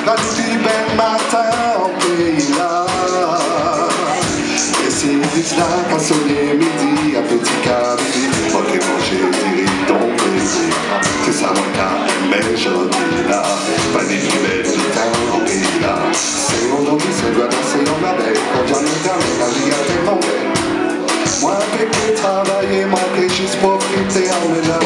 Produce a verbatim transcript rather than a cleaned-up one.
la nuit ben matin en pays là. Et si dis là qu'à sonner midi, un petit café, moi qui manger, dirait ton plaisir. C'est ça mon cas, mais je dis là, pas des plus belles du temps en pays là. C'est mon nom qui se doit danser en abeille, quand j'en ai terminé, la vie a tellement belle. Moi qui peux travailler, moi qui juste profiter en mélange.